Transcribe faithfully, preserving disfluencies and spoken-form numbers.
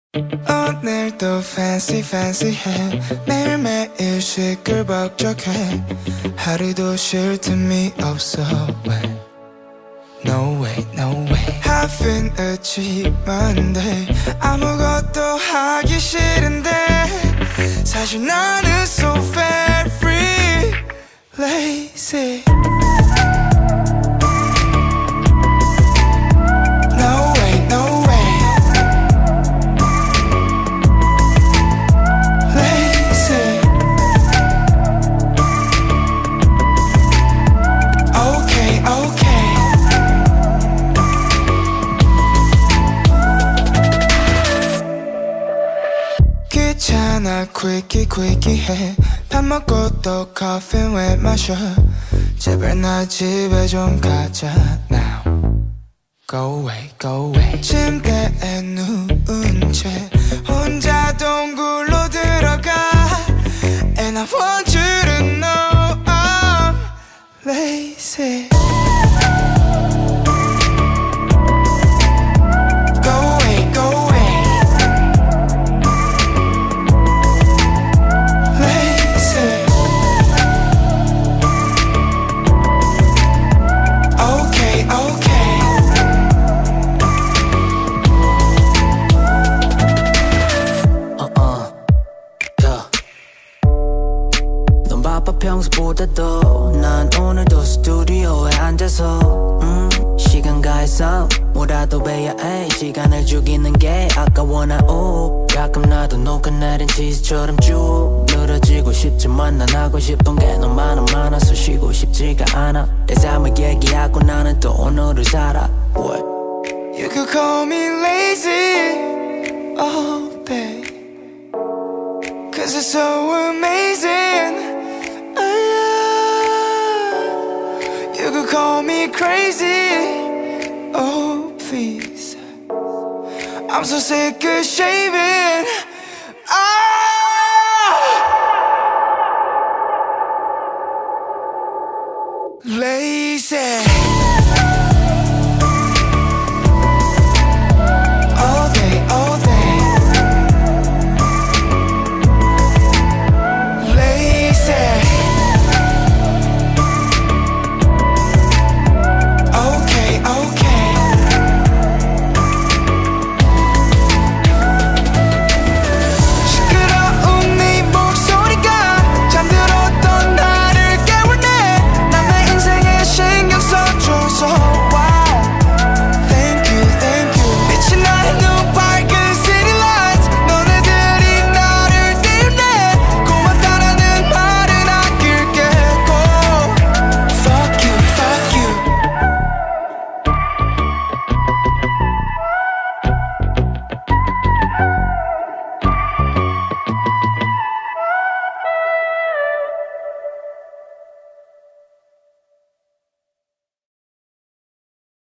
오늘도 fancy fancy해 매일매일 시끌벅적해 하루도 쉴 틈이 없어 왜 No way, no way Having a cheap Monday 아무것도 하기 싫은데 사실 나는 so very free lazy No way, no way Lazy Okay, okay 귀찮아 quickie quickie 해 밥 먹고 또 커피 왜 마셔 제발 나 집에 좀 가자 now Go away go away 침대에 누운 채 혼자 동굴로 들어가 And I want you to know I'm lazy 평소보다도 난 오늘도 스튜디오에 앉아서 음, 시간 가해서 뭐라도 배야 해 시간을 죽이는 게 아까워 나 오 가끔 나도 녹아 내린 치즈처럼 쭉 늘어지고 싶지만 난 하고 싶은 게 너무 많아 많아서 쉬고 싶지가 않아 내 삶을 얘기하고 나는 또 오늘을 살아 What? You could call me lazy Oh babe Cause it's so amazing You could call me crazy Oh please I'm so sick of shaving